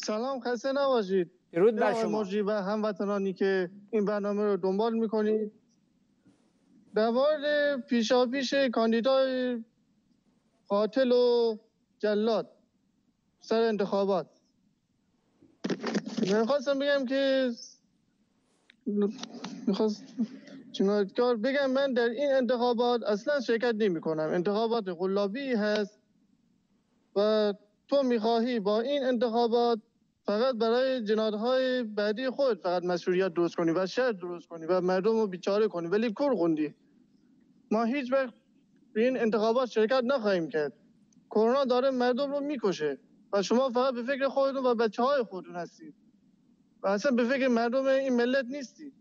سلام، خسته نباشید. درود بر شما. موجی و هموطنانی که این برنامه رو دنبال میکنید. در مورد پیشاپیش کاندیدای قاتل و جلاد سر انتخابات میخواستم بگم که بگم من در این انتخابات اصلا شرکت نمی کنم. انتخابات قلابی هست و تو میخواهی با این انتخابات فقط برای جنایت‌های بعدی خود فقط مشروعیت درست کنی و شر درست کنی و مردم رو بیچاره کنی، ولی کور خوندی. ما هیچ وقت به این انتخابات شرکت نخواهیم کرد. کرونا داره مردم رو میکشه و شما فقط به فکر خودتون و بچه‌های خودتون هستید و اصلا به فکر مردم این ملت نیستی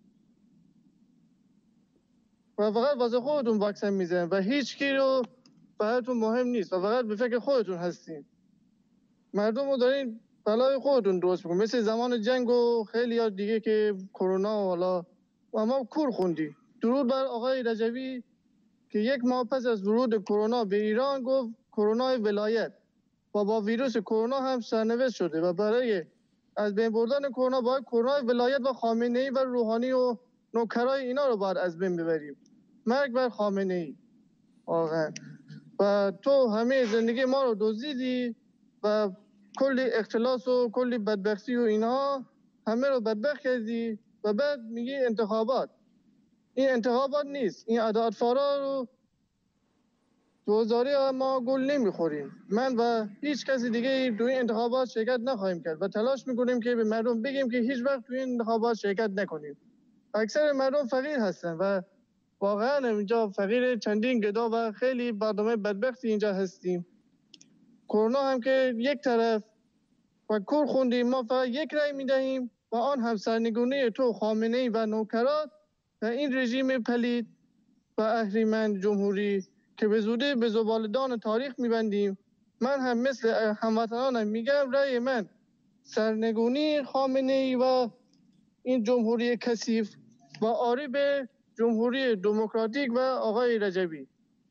و فقط واسه خودتون واکسن میزنید و هیچ کی رو براتون مهم نیست و فقط به فکر خودتون هستین. مردم رو دارین بلای خودتون درست میکنید، مثل زمان جنگ و خیلی ها دیگه که کرونا و حالا و ما کور خوندی. درود بر آقای رجوی که 1 ماه پس از ورود کرونا به ایران گفت کرونا ولایت و با ویروس کرونا هم سرنوشت شده و برای از بین بردن کرونا باید کرونا ولایت و خامنه‌ای و روحانی و نوکرای اینا رو باید از بین ببریم. مرگ بر خامنه‌ای واقعا. و تو همه زندگی ما رو دزدیدی و کلی اختلاس و کلی بدبختی و اینها همه رو بدبخت کردی و بعد میگی انتخابات. این انتخابات نیست. این عدالت‌فارا رو دوزاری ما گل نمیخوریم. من و هیچ کسی دیگه توی این انتخابات شرکت نخواهیم کرد و تلاش میکنیم که به مردم بگیم که هیچ وقت توی این انتخابات شرکت نکنیم. اکثر مردم فقیر هستن و واقعا اینجا فقیر چندین گدا و خیلی برنامه بدبختی اینجا هستیم. کرونا هم که یک طرف و کور خوندیم، ما فقط یک رای میدهیم و آن هم سرنگونی تو خامنه‌ای و نوکرات و این رژیم پلید و اهریمن جمهوری که به زودی به زبالدان تاریخ میبندیم. من هم مثل هموطنانم میگم رای من سرنگونی خامنه‌ای و این جمهوری کثیف و آری به جمهوری دموکراتیک و آقای رجبی.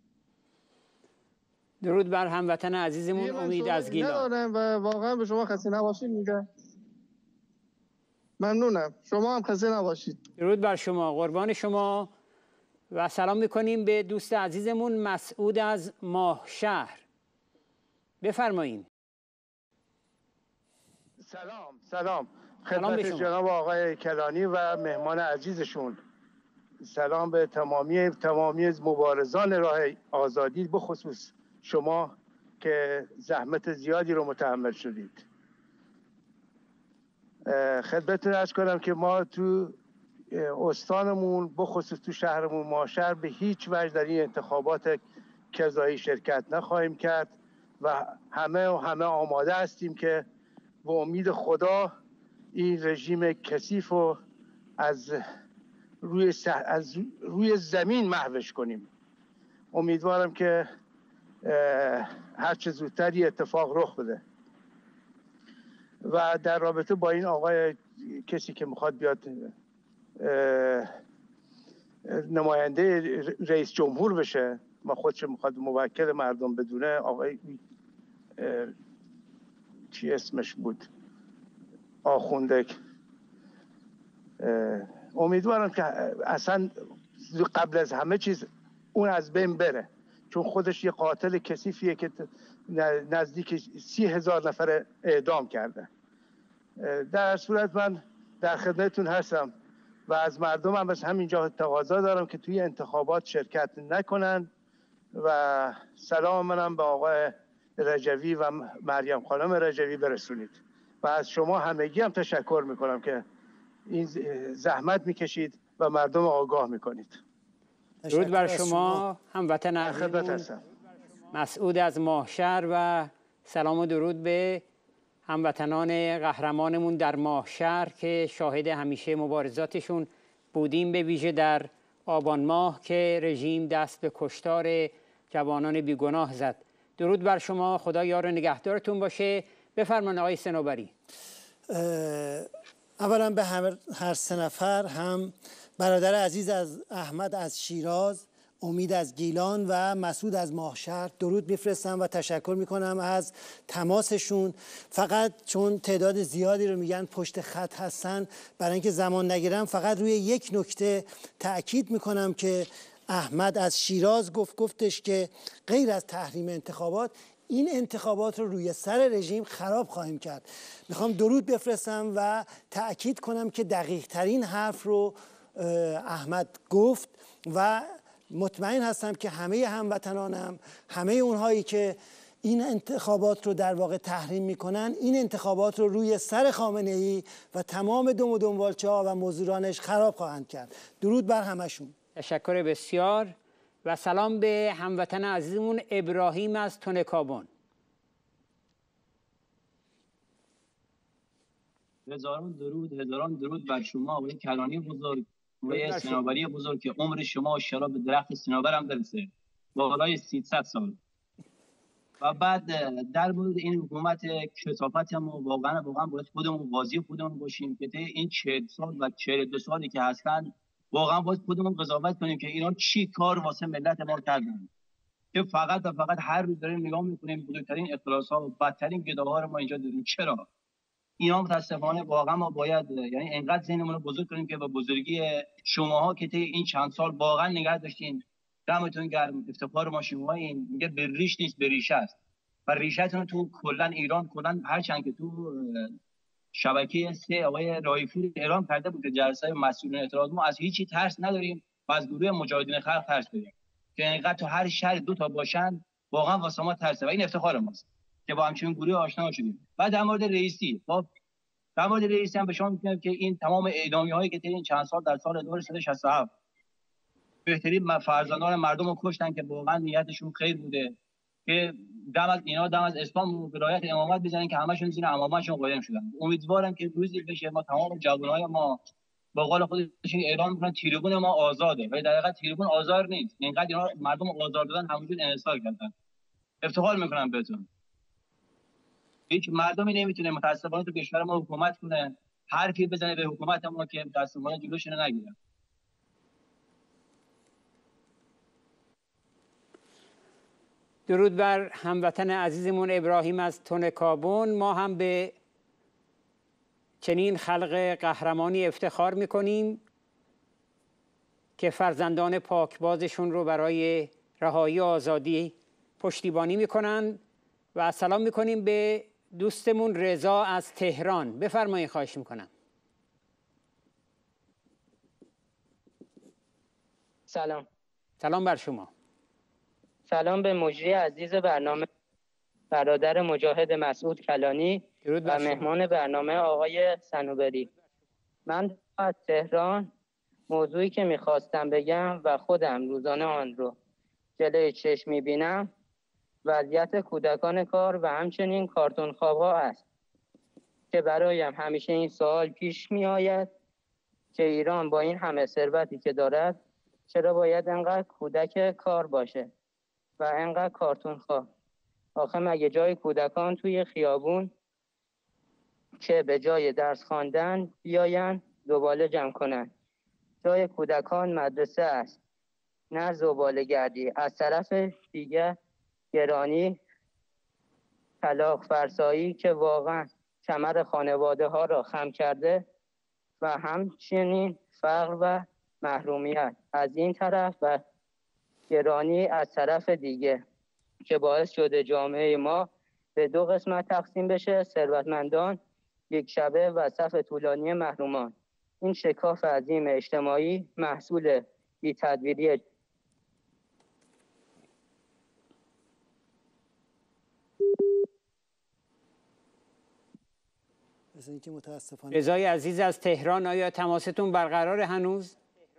درود بر هموطن عزیزمون امید از گیلان. ندارم و واقعا به شما خسته نباشید میگم. ممنونم. شما هم خسته نباشید. درود بر شما، قربان شما. و سلام میکنیم به دوست عزیزمون مسعود از ماهشهر. بفرمایید. سلام خدمت جناب آقای کلانی و مهمان عزیزشون. سلام به تمامی مبارزان راه آزادی، بخصوص شما که زحمت زیادی رو متحمل شدید. خدمتتون عرض کنم که ما تو استانمون بخصوص تو شهرمون ماهشهر به هیچ وجه در این انتخابات قضایی شرکت نخواهیم کرد و همه آماده هستیم که به امید خدا این رژیم کثیف رو از روی زمین محوش کنیم. امیدوارم که هر چه زودتر این اتفاق رخ بده. و در رابطه با این آقای کسی که میخواد بیاد نماینده رئیس جمهور بشه، ما خودش میخواد موکل مردم بدونه، آقای چی اسمش بود، آخونده، امیدوارم که اصلا قبل از همه چیز اون از بین بره، چون خودش یه قاتل کثیفیه که نزدیک 30,000 نفر اعدام کرده. در صورت من در خدمتتون هستم و از مردم هم از همینجا تقاضا دارم که توی انتخابات شرکت نکنن و سلام منم به آقای رجوی و مریم خانم رجوی برسونید و از شما همگی هم تشکر میکنم که این زحمت میکشید و مردم آگاه میکنید. درود بر شما هموطن عزیزمون مسعود از ماهشهر و سلام و درود به هموطنان قهرمانمون در ماهشهر که شاهد همیشه مبارزاتشون بودیم، به ویژه در آبان ماه که رژیم دست به کشتار جوانان بیگناه زد. درود بر شما، خدا یار و نگهدارتون باشه. بفرمایید آقای صنوبری. اولا به هر 3 نفر، هم برادر عزیز از احمد از شیراز، امید از گیلان و مسعود از ماهشهر درود میفرستم و تشکر میکنم از تماسشون. فقط چون تعداد زیادی رو میگن پشت خط هستن، برای اینکه زمان نگیرم فقط روی یک نکته تأکید میکنم که احمد از شیراز گفتش که غیر از تحریم انتخابات، این انتخابات رو روی سر رژیم خراب خواهیم کرد. میخوام درود بفرستم و تأکید کنم که دقیق ترین حرف رو احمد گفت و مطمئن هستم که همه هموطنانم، همه اونهایی که این انتخابات رو در واقع تحریم میکنن، این انتخابات رو روی سر خامنه‌ای و تمام دم و دنبالچه‌ها و مزدورانش خراب خواهند کرد. درود بر همشون. تشکر بسیار و سلام به هموطن عزیزمون ابراهیم از تونکابون. هزاران درود بر شما و کلانی بزرگ و صنوبری بزرگ که عمر شما شراب درخت صنوبر هم برسه بالای 300 سال. و بعد در مورد این حکومت کثافت ما واقعا باید خودمون قاضی خودمون باشیم که این 40 سال و 42 سالی که هستن واقعا باید خودمون قضاوت کنیم که اینا چی کار واسه ملت ما کردن که فقط و فقط هر روز داریم نگاه میکنیم بزرگترین اختلاس‌ها و بدترین گداها رو ما اینجا داریم. چرا اینا متاسفانه واقعا ما باید یعنی انقدر ذهنمون رو بزرگ کنیم که با بزرگی شماها که این چند سال واقعا نگه داشتین، دمتون گرم، افتخار ما شمایین. میگه به ریش نیست به ریشه است و ریشه‌تون تو کلا ایران کلا هرچند که تو شبکه 3 آقای رایفور اعلام کرده بود که جلسه مسئولین اعتراض ما از هیچی ترس نداریم و از گروه مجاهدین خلق ترس داریم که انقدر تو هر شهر 2 تا باشن واقعا واسه ما ترسه و این افتخار ماست که با همچین گروه آشنا شدیم. بعد در مورد رئیسی هم به شما میگم که این تمام اعدامیه‌هایی که این چند سال در سال 1367 بهترین فرزندان مردم رو کشتن که واقعا نیتشون خیر بوده که دم از اسلام و ولایت امامت بزنن که همشون زیر امامتشون قایم شدن. امیدوارم که روزی بشه ما تمام جوانای ما با قول خودشون اعلام میکنن تریبون ما آزاده، ولی در حقیقت تریبون آزاد نیست. اینقدر اینا مردم آزار دادن همونجور انحصار کردن. افتخار میکنم بهتون. هیچ مردمی نمیتونه متاسفانه تو کشور ما حکومت کنه، حرفی بزنه به حکومت ما که متاسفانه جلوش نگیره. درود بر هموطن عزیزمون ابراهیم از تونکابون. ما هم به چنین خلق قهرمانی افتخار میکنیم که فرزندان پاکبازشون رو برای رهایی و آزادی پشتیبانی میکنن و سلام میکنیم به دوستمون رضا از تهران. بفرمایید، خواهش میکنم. سلام بر شما. سلام به مجری عزیز برنامه برادر مجاهد مسعود کلانی و مهمان برنامه آقای صنوبری. من از تهران موضوعی که میخواستم بگم و خودم روزانه آن رو جلوی چشم میبینم وضعیت کودکان کار و همچنین کارتون خواب‌ها است که برایم همیشه این سوال پیش میآید که ایران با این همه ثروتی که دارد چرا باید انقدر کودک کار باشه و انقدر کارتون خواه؟ آخه مگه جای کودکان توی خیابون که به جای درس خواندن بیاین زباله جمع کنن؟ جای کودکان مدرسه است، نه زباله گردی. از طرف دیگه گرانی، طلاق فرسایی که واقعا کمر خانواده ها را خم کرده و همچنین فقر و محرومیت از این طرف و گرانی از طرف دیگه که باعث شده جامعه ما به 2 قسمت تقسیم بشه، ثروتمندان یک شبه و صف طولانی محرومان. این شکاف عظیم اجتماعی محصول بی‌تدبیری رضای عزیز از تهران، آیا تماستون برقرار هنوز؟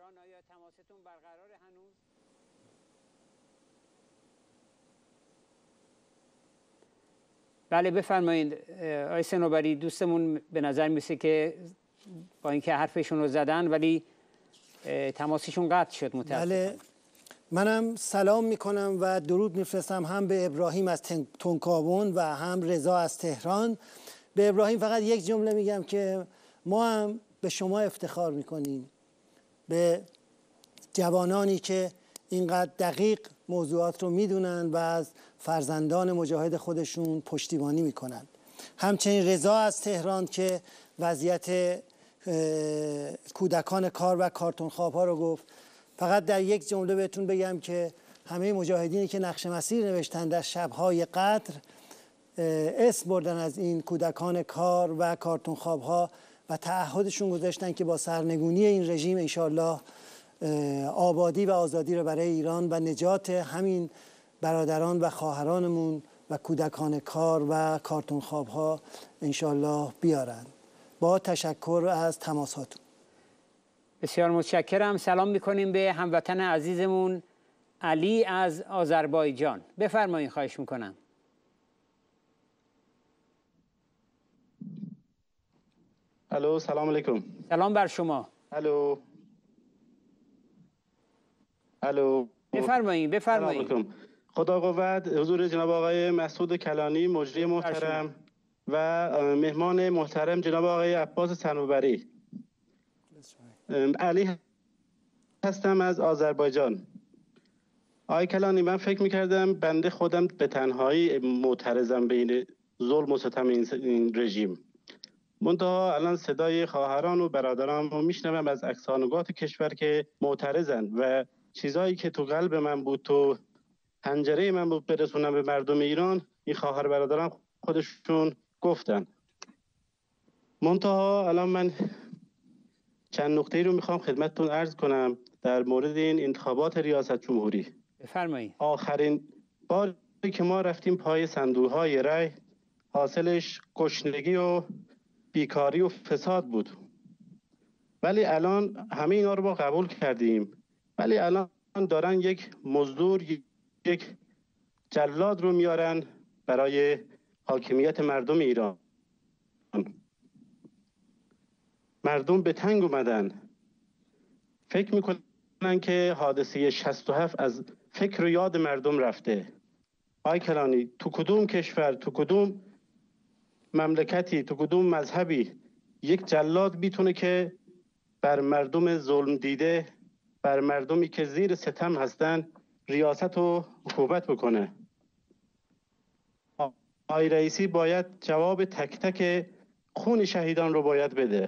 بله بفرمایید آقای صنوبری. دوستمون به نظر میسه که با اینکه حرفشون رو زدن ولی تماسشون قطع شد متاسفانه. بله، منم سلام میکنم و درود میفرستم هم به ابراهیم از تونکابون و هم رضا از تهران. به ابراهیم فقط یک جمله میگم که ما هم به شما افتخار میکنیم، به جوانانی که اینقدر دقیق موضوعات رو میدونن و از فرزندان مجاهد خودشون پشتیبانی میکنن. همچنین رضا از تهران که وضعیت کودکان کار و کارتون خواب ها رو گفت. فقط در یک جمله بهتون بگم که همه مجاهدینی که نقش مسیر نوشتن در شبهای قدر اسم بردن از این کودکان کار و کارتون خواب ها و تعهدشون گذاشتن که با سرنگونی این رژیم انشالله آبادی و آزادی رو برای ایران و نجات همین برادران و خواهرانمون و کودکان کار و کارتون خواب ها انشالله بیارن. با تشکر از تماساتون. بسیار متشکرم. سلام میکنیم به هموطن عزیزمون علی از آذربایجان. بفرمایید، خواهش میکنم. الو، سلام علیکم. سلام بر شما. الو الو، بفرمایید. سلام علیکم. خدا قوت حضور جناب آقای مسعود کلانی مجری محترم و مهمان محترم جناب آقای عباس صنوبری. علی هستم از آذربایجان. آقای کلانی، من فکر میکردم بنده خودم به تنهایی معترضم به این ظلم و ستم این رژیم. منتها الان صدای خواهران و برادران رو میشنوم از اقصانگات کشور که معترضن و چیزایی که تو قلب من بود، تو حنجره من بود برسونم به مردم ایران، این خواهر برادران خودشون گفتن. منتها الان من چند نکته‌ای رو میخوام خدمتتون عرض کنم در مورد این انتخابات ریاست جمهوری. بفرمایید. آخرین باری که ما رفتیم پای صندوق‌های رای، حاصلش گشنگی و بیکاری و فساد بود. ولی الان همه اینا رو ما قبول کردیم، ولی الان دارن یک مزدور، یک جلاد رو میارن برای حاکمیت مردم ایران. مردم به تنگ اومدن، فکر میکنن که حادثه 67 از فکر و یاد مردم رفته. آقای کلانی، تو کدوم کشور، تو کدوم مملکتی، تو کدوم مذهبی یک جلاد میتونه که بر مردم ظلم دیده، بر مردمی که زیر ستم هستن ریاست و حکومت بکنه؟ آقای رئیسی باید جواب تک تک خون شهیدان رو باید بده.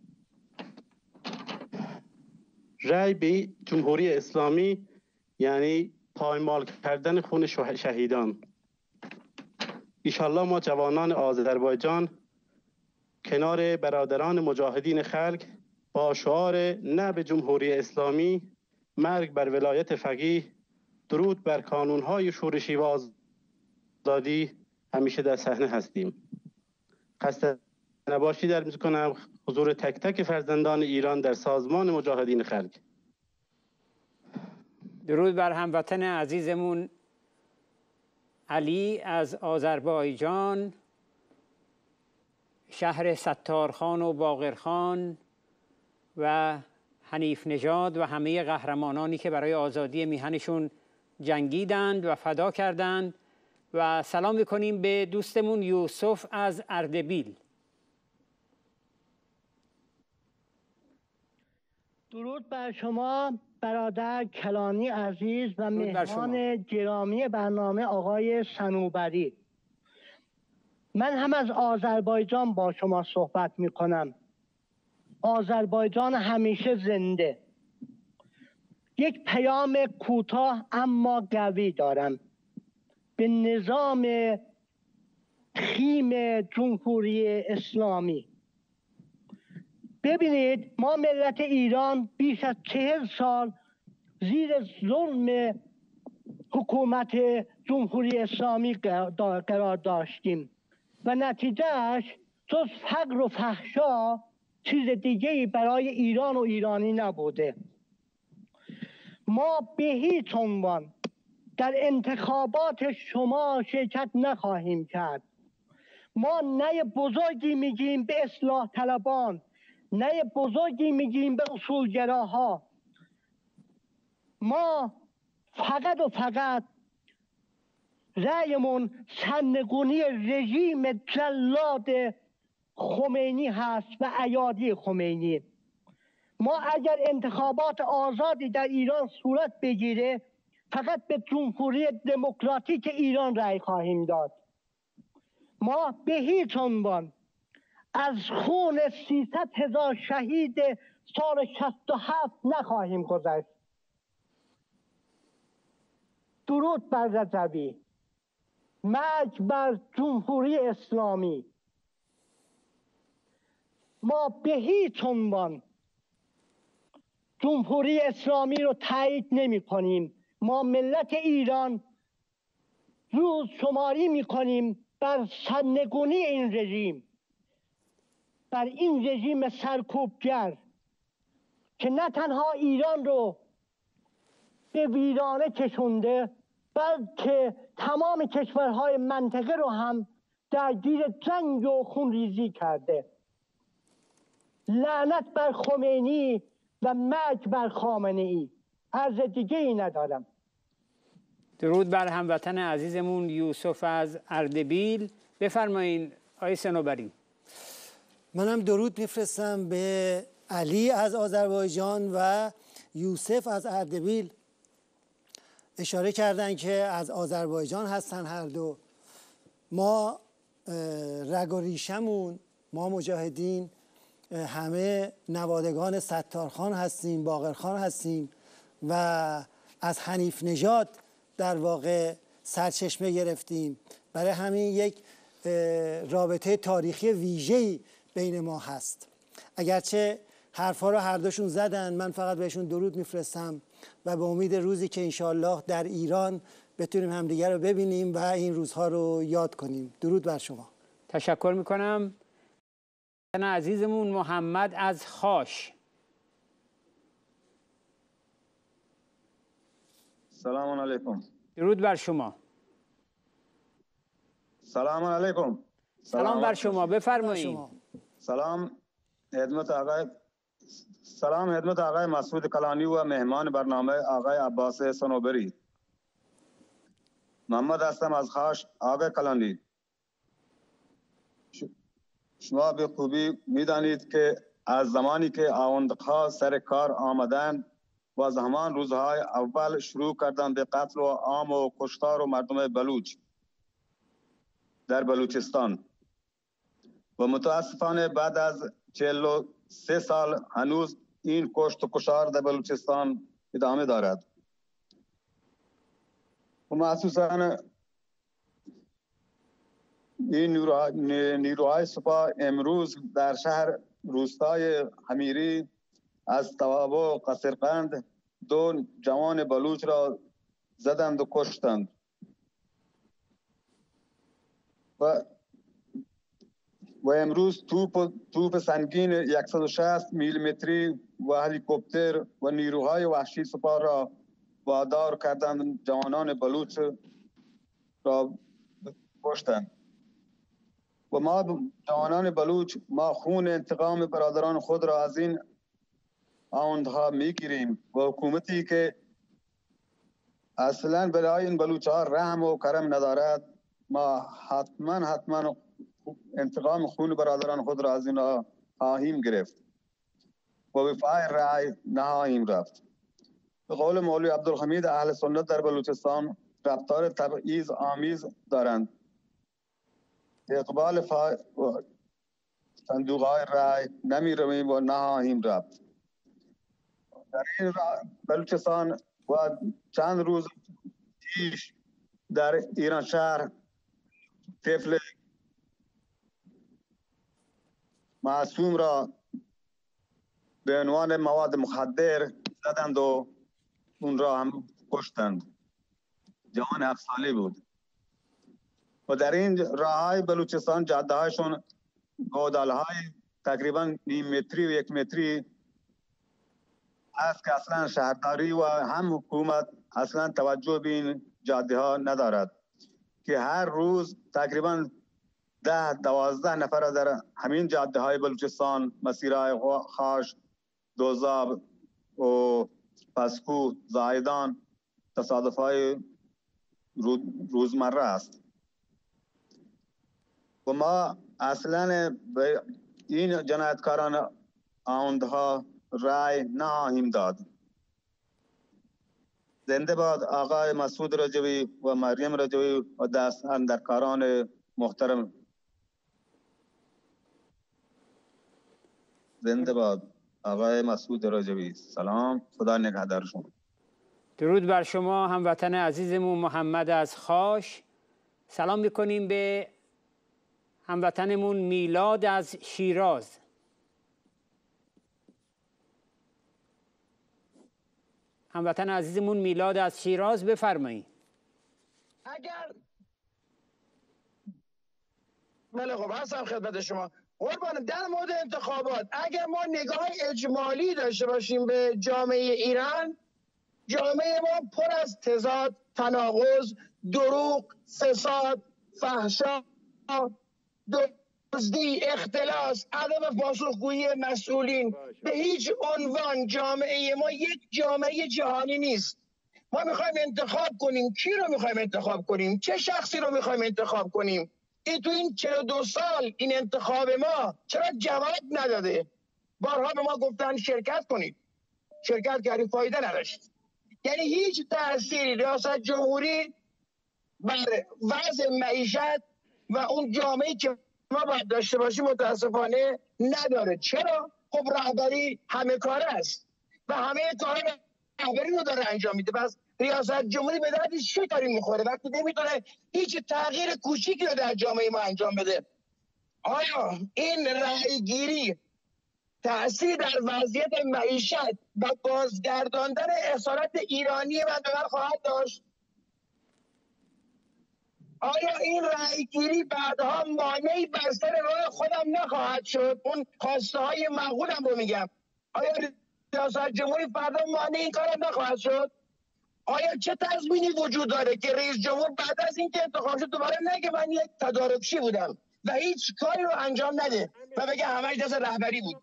رأی به جمهوری اسلامی یعنی پایمال کردن خون شهیدان. ایشالله ما جوانان آذربایجان کنار برادران مجاهدین خلق با شعار نه به جمهوری اسلامی، مرگ بر ولایت فقیه، درود بر کانونهای شورشی و آزادی همیشه در صحنه هستیم. خسته نباشید در می‌کنم حضور تک تک فرزندان ایران در سازمان مجاهدین خلق. درود بر هموطن عزیزمون علی از آذربایجان، شهر ستارخان و باقرخان و حنیف نژاد و همه قهرمانانی که برای آزادی میهنشون جنگیدند و فدا کردند. و سلام میکنیم به دوستمون یوسف از اردبیل. درود بر شما برادر کلانی عزیز و مهمان گرامی برنامه آقای صنوبری. من هم از آذربایجان با شما صحبت می کنم. آذربایجان همیشه زنده. یک پیام کوتاه اما قوی دارم به نظام خیم جمهوری اسلامی. ببینید، ما ملت ایران بیش از 40 سال زیر ظلم حکومت جمهوری اسلامی قرار داشتیم و نتیجهش جز فقر و فحشا چیز دیگه‌ای برای ایران و ایرانی نبوده. ما به هیچ عنوان در انتخابات شما شرکت نخواهیم کرد. ما نه بزرگی میگیم به اصلاح طلبان، نه بزرگی میگیم به اصولگراها. ما فقط و فقط رأیمون سرنگونی رژیم جلاد خمینی هست و ایادی خمینی. ما اگر انتخابات آزادی در ایران صورت بگیره فقط به جمهوری دموکراتیک ایران رأی خواهیم داد. ما به هیچ عنوان از خون 300,000 شهید سال 67 نخواهیم گذشت. درود بر رضوی، مرگ بر جمهوری اسلامی. ما به هیچ عنوان جمهوری اسلامی رو تایید نمی کنیم. ما ملت ایران روز شماری می کنیم بر سرنگونی این رژیم، بر این رژیم سرکوبگر که نه تنها ایران رو به ویرانه کشونده بلکه تمام کشورهای منطقه رو هم درگیر جنگ و خونریزی کرده. لعنت بر خمینی و مرگ بر خامنه ای. عرض دیگه ای ندارم. درود بر هموطن عزیزمون یوسف از اردبیل. بفرمایین آقای صنوبری. منم درود میفرستم به علی از آذربایجان و یوسف از اردبیل. اشاره کردن که از آذربایجان هستن هر دو. ما رگ و ریشمون، ما مجاهدین همه نوادگان ستارخان هستیم، باقرخان هستیم و از حنیف نژاد در واقع سرچشمه گرفتیم. برای همین یک رابطه تاریخی ویژه‌ای بین ما هست. اگرچه حرفا رو هر دوشون زدن، من فقط بهشون درود میفرستم و به امید روزی که انشاءالله در ایران بتونیم همدیگر رو ببینیم و این روزها رو یاد کنیم. درود بر شما. تشکر میکنم. عزیزمون محمد از خاش. سلام علیکم. درود بر شما. سلام علیکم. سلام بر شما. بفرمایید. سلام خدمت آقای مسعود کلانی و مهمان برنامه آقای عباس صنوبری. محمد هستم از خاش. آقای کلانی، شما به خوبی میدانید که از زمانی که آوندها سر کار آمدند و از همان روزهای اول شروع کردند به قتل و عام و کشتار و مردم بلوچ در بلوچستان و متاسفانه بعد از 43 سال هنوز این کشت و کشتار در بلوچستان ادامه دارد و مخصوصا این نیروهای سپاه امروز در شهر روستای همیری از تواب و قصرقند 2 جوان بلوچ را زدند و کشتند و امروز توپ سنگین 160 میلیمتری و هلیکوپتر و نیروهای وحشی سپاه را وادار کردند جوانان بلوچ را کشتند و ما جوانان بلوچ ما خون انتقام برادران خود را از این آوندها میگیریم و حکومتی که اصلا برای این بلوچ ها رحم و کرم ندارد ما حتما انتقام خون برادران خود را از اینا خواهیم گرفت و به پای رأی نخواهیم رفت. به قول مولوی عبدالحمید اهل سنت در بلوچستان رفتار تبعیض آمیز دارند. اقبال صندوق های رأی نمی رویم و نخواهیم رفت. در این بلوچستان و چند روز پیش در ایران شهر طفل معصوم را به عنوان مواد مخدر زدند و اون را هم کشتند. جوان 7 ساله بود و در این راههای بلوچستان جاده هایشون گودال های تقریبا نیم متری و 1 متری است که اصلا شهرداری و هم حکومت اصلا توجه به این جاده ها ندارد که هر روز تقریبا 10-12 نفر در همین جاده های بلوچستان مسیرهای خاش، دوزاب و پسکو، زایدان تصادف های روزمره است و ما اصلا به این جنایتکاران آوندها رای نخواهیم داد. زنده باد آقای مسعود رجوی و مریم رجوی و دست اندرکاران محترم. زنده باد آقای مسعود رجوی. سلام، خدا نگهدار شما. درود بر شما هموطن عزیزمون محمد از خاش. سلام میکنیم به هموطنمون میلاد از شیراز. هموطن عزیزمون میلاد از شیراز بفرمایید. بله خب هستم خدمت شما. قربان، در مورد انتخابات اگر ما نگاه اجمالی داشته باشیم به جامعه ایران، جامعه ما پر از تضاد، تناقض، دروغ، فساد، فحشا، دزدی، اختلاس، عدم پاسخگویی مسئولین. به هیچ عنوان جامعه ما یک جامعه جهانی نیست. ما میخوایم انتخاب کنیم. کی رو میخوایم انتخاب کنیم؟ چه شخصی رو میخوایم انتخاب کنیم؟ تو این 42 سال این انتخاب ما چرا جواب نداده؟ بارها به ما گفتن شرکت کنید، شرکت کردید، فایده نداشت. یعنی هیچ تأثیری ریاست جمهوری بر وضع معیشت و اون جامعه‌ای که ما باید داشته باشیم متاسفانه نداره. چرا؟ خب رهبری همه کاره است و همه کار رهبری رو داره انجام میده. پس ریاست جمهوری به درد چه کاری میخوره وقتی نمیتونه هیچ تغییر کوچیکی رو در جامعه ما انجام بده؟ آیا این رأی گیری تأثیر در وضعیت معیشت و بازگرداندن اصالت ایرانی مردم خواهد داشت؟ آیا این رأی گیری بعدها مانعی بر سر راه خودم نخواهد شد؟ اون خواسته های معقولم رو میگم. آیا ریاست جمهوری فردا مانع این کارم نخواهد شد؟ آیا چه تضمینی وجود داره که رئیس جمهور بعد از اینکه انتخاب شد دوباره نگه من یک تدارکچی بودم و هیچ کاری رو انجام نده و بگه همش دست رهبری بود؟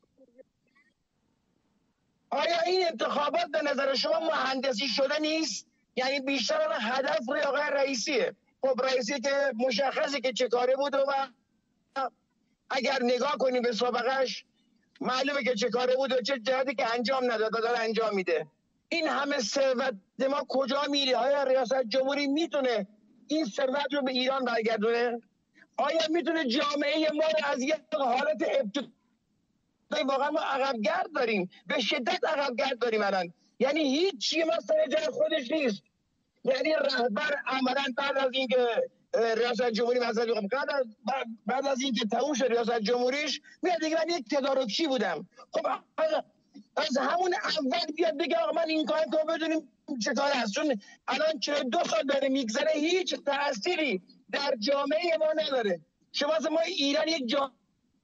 آیا این انتخابات به نظر شما مهندسی شده نیست؟ یعنی بیشتر هدف روی آقای رئیسیه. خب رئیسی که مشخصه که چه کاره بود و اگر نگاه کنیم به سابقش معلومه که چه کاره بود و چه جهتی که انجام نداد داره انجام میده. این همه ثروت ما کجا میره؟ آیا ریاست جمهوری میتونه این ثروت رو به ایران برگردونه؟ آیا میتونه جامعه ما رو از یک حالت ابتدایی، واقعا ما عقب‌گرد داریم، به شدت عقب‌گرد داریم الان، یعنی هیچی ما سر جای خودش نیست. یعنی رهبر عملاً بعد از اینکه ریاست جمهوری بعد از اینکه تموم شد ریاست جمهوریش میاد دیگه من یک تدارکچی بودم. خب از همون اول بیاد بگه آقا من این کار رو بدونیم چه کار هست، چون الان 42 سال داره میگذره هیچ تأثیری در جامعه ما نداره. شما ما ایران یک جامعه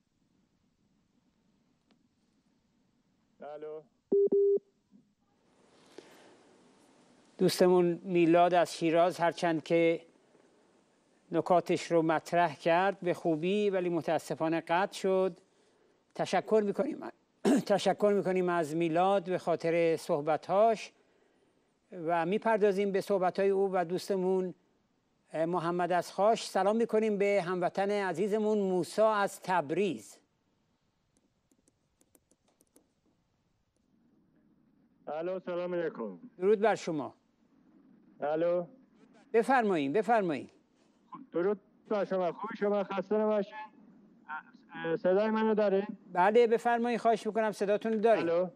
دوستمون میلاد از شیراز هرچند که نکاتش رو مطرح کرد به خوبی ولی متاسفانه قطع شد. تشکر میکنیم از میلاد به خاطر صحبتاش و میپردازیم به صحبتهای او و دوستمون محمد از خاش. سلام میکنیم به هموطن عزیزمون موسی از تبریز. الو، سلام علیکم. درود بر شما. الو، بفرمایید. درود بر شما. خوبی شما؟ خسته نباشین. صدای منو دارین؟ بله بفرمایید، خواهش میکنم صداتون رو داریم. الو،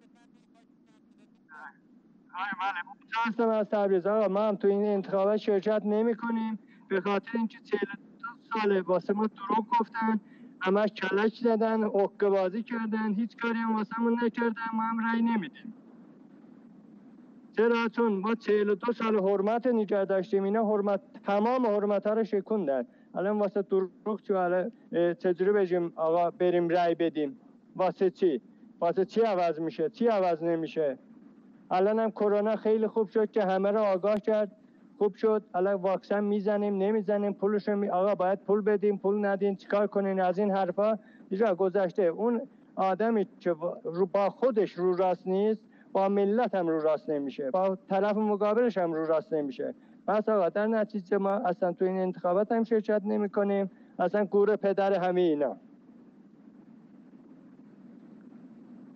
بله، هستم از تبریز. آقا ما هم تو این انتخابات شرکت نمی کنیم به خاطر اینکه 42 ساله واسه ما دروغ گفتن، همش کلک زدن، حقه بازی کردن، هیچ کاری هم واسه من نکردن، ما هم رأی نمیدیم. چرا؟ چون ما 42 سال حرمت نگه داشتیم، اینا تمام حرمت ها رو شکوندن. الان واسه دروغ چجوری بگیم آقا بریم رأی بدیم؟ واسه چی عوض میشه؟ چی عوض نمیشه؟ الان هم کرونا خیلی خوب شد که همه رو آگاه کرد، خوب شد. الان واکسن میزنیم نمیزنیم، آقا باید پول بدیم، پول ندین، چیکار کنین؟ از این حرفا دیگه گذشته. اون آدمی که با خودش رو راست نیست با ملت هم رو راست نمیشه، با طرف مقابلش هم رو راست نمیشه. پس آقا در نتیجه ما اصلا تو این انتخابات هم شرکت نمی کنیم، اصلا گور پدر همه اینا.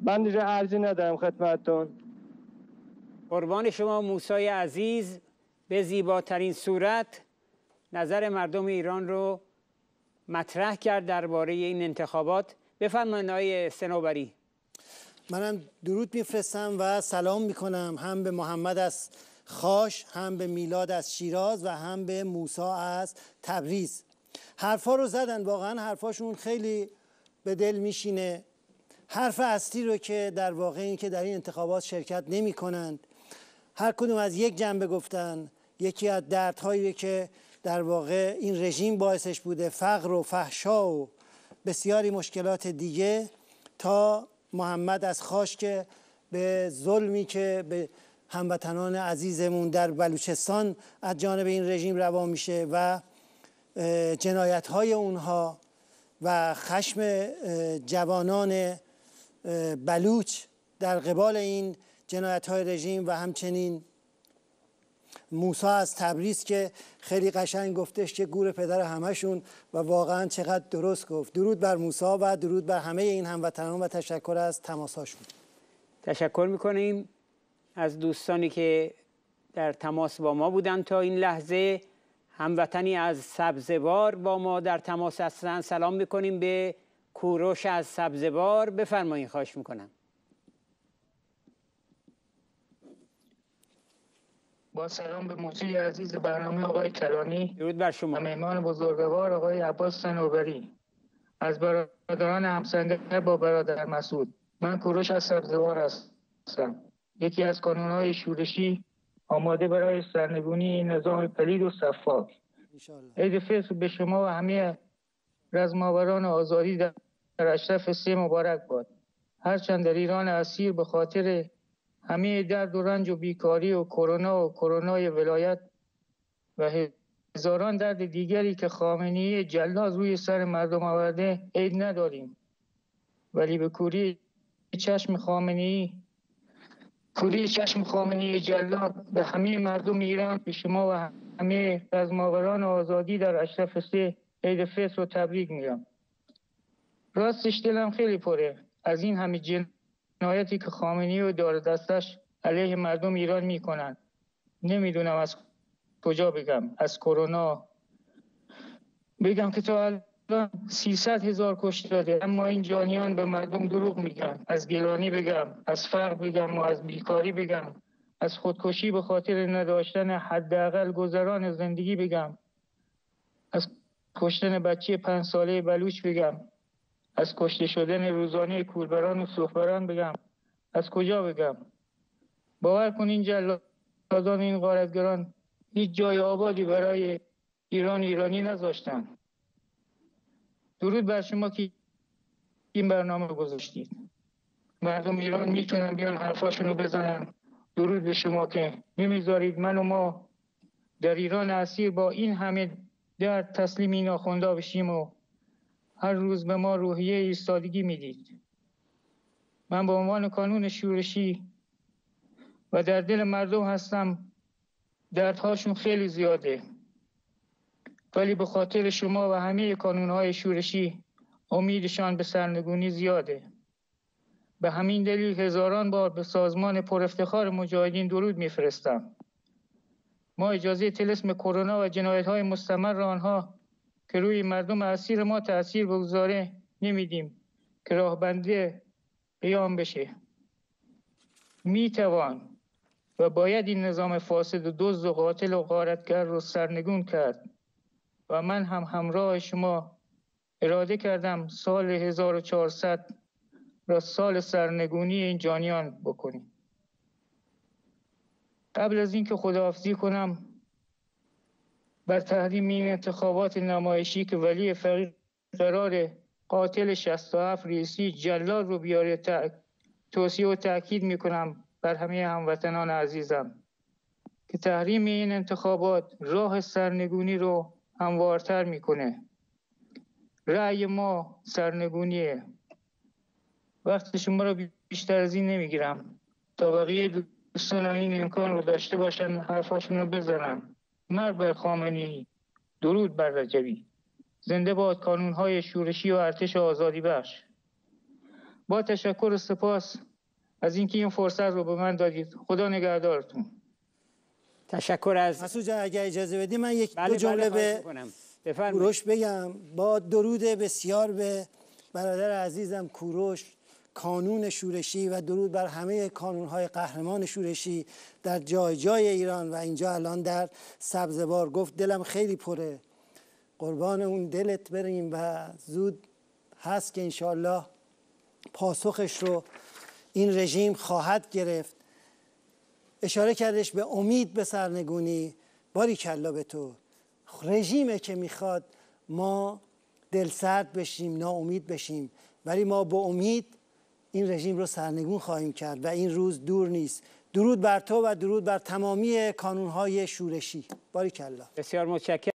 من دیگه عرضی ندارم خدمتتون. قربان شما موسی عزیز به زیباترین صورت نظر مردم ایران رو مطرح کرد درباره این انتخابات. بفرمایید آقای صنوبری. منم درود میفرستم و سلام میکنم هم به محمد از خاش، هم به میلاد از شیراز و هم به موسی از تبریز. حرفا رو زدن، واقعا حرفاشون خیلی به دل میشینه. حرف اصلی رو که در واقع این که در این انتخابات شرکت نمی کنند، هر کدوم از یک جنبه گفتن. یکی از دردهایی که در واقع این رژیم باعثش بوده، فقر و فحشا و بسیاری مشکلات دیگه، تا محمد از خاش که به ظلمی که به هموطنان عزیزمون در بلوچستان از جانب این رژیم روا میشه و جنایت‌های اونها و خشم جوانان بلوچ در قبال این جنایت‌های رژیم و همچنین موسی از تبریز که خیلی قشنگ گفتش که گور پدر همشون و واقعا چقدر درست گفت. درود بر موسی و درود بر همه این هموطنان و تشکر از تماساشون. تشکر میکنیم از دوستانی که در تماس با ما بودن تا این لحظه. هموطنی از سبزوار با ما در تماس هستند. سلام میکنیم به کوروش از سبزوار. بفرمایید، خواهش میکنم. با سلام به مجری عزیز برنامه آقای کلانی، درود بر شما، و مهمان بزرگوار آقای عباس صنوبری، از برادران همسنگر با برادر مسعود. من کوروش از سبزوار هستم. یکی از کانون‌های شورشی آماده برای سرنگونی نظام پلید و صفاک. عید فطر به شما و همه رزماوران آزادی در اشرف 3 مبارک باد. هرچند در ایران اسیر به خاطر همه درد و رنج و بیکاری و کرونای ولایت و هزاران درد دیگری که خامنه‌ای جلاد روی سر مردم آورده عید نداریم، ولی به کوری چشم خامنه‌ای جلاد به همه مردم ایران، به شما و همه رزماوران آزادی در اشرف 3 عید فطر رو تبریک میگم. راستش دلم خیلی پره از این همه جنایتی که خامنه‌ای و دار دستش علیه مردم ایران میکنن. نمیدونم از کجا بگم. از کرونا بگم که تا الان 300,000 کشته داده، اما این جانیان به مردم دروغ میگن. از گرانی بگم، از فقر بگم و از بیکاری بگم، از خودکشی به خاطر نداشتن حداقل گذران زندگی بگم، از کشتن بچه 5 ساله بلوچ بگم، از کشته شدن روزانه کوربران و سوخبران بگم. از کجا بگم؟ باور کن این جلادان، این غارتگران هیچ جای آبادی برای ایرانی نذاشتن. درود بر شما که این برنامه رو گذاشتید. مردم ایران میتونن بیان حرفاشونو بزنن. درود به شما که نمیذارید من و ما در ایران اسیر با این همه درد تسلیم این آخوندا بشیم و هر روز به ما روحیه ایستادگی میدید. من به عنوان کانون شورشی و در دل مردم هستم. دردهاشون خیلی زیاده، ولی به خاطر شما و همه کانونهای شورشی امیدشان به سرنگونی زیاده. به همین دلیل هزاران بار به سازمان پر افتخار مجاهدین درود میفرستم. ما اجازه طلسم کرونا و جنایت‌های مستمر آنها که روی مردم اسیر ما تأثیر بگذاره نمیدیم که راهبنده قیام بشه. میتوان و باید این نظام فاسد و دزد و قاتل و غارتگر رو سرنگون کرد و من هم همراه شما اراده کردم سال 1400 را سال سرنگونی این جانیان بکنیم. قبل از اینکه خداحافظی کنم، بر تحریم این انتخابات نمایشی که ولی فقیه قرار قاتل 67 رئیسی جلاد رو بیاره توصیه و تأکید میکنم بر همه هموطنان عزیزم که تحریم این انتخابات راه سرنگونی رو هموارتر میکنه. رأی ما سرنگونیه. وقت شما رو بیشتر از این نمیگیرم تا بقیه دوستان این امکان رو داشته باشن حرفاشون رو بزنن. مرگ بر خامنه‌ای، درود بر رجبی. زنده باد کانونهای شورشی و ارتش آزادی بخش. با تشکر و سپاس از اینکه این فرصت رو به من دادید. خدا نگهدارتون. تشکر از مسعود جان اگه اجازه بدی من دو جمله به کوروش بگم. با درود بسیار به برادر عزیزم کوروش، کانون شورشی، و درود بر همه کانونهای قهرمان شورشی در جای جای ایران و اینجا الان در سبزوار. گفت دلم خیلی پره، قربان اون دلت بریم و زود هست که انشالله پاسخش رو این رژیم خواهد گرفت. اشاره کردش به امید به سرنگونی. باریکلا به تو. رژیمه که میخواد ما دلسرد بشیم، ناامید بشیم، ولی ما با امید این رژیم رو سرنگون خواهیم کرد و این روز دور نیست. درود بر تو و درود بر تمامی کانونهای شورشی. باریکلا. بسیار متشکرم.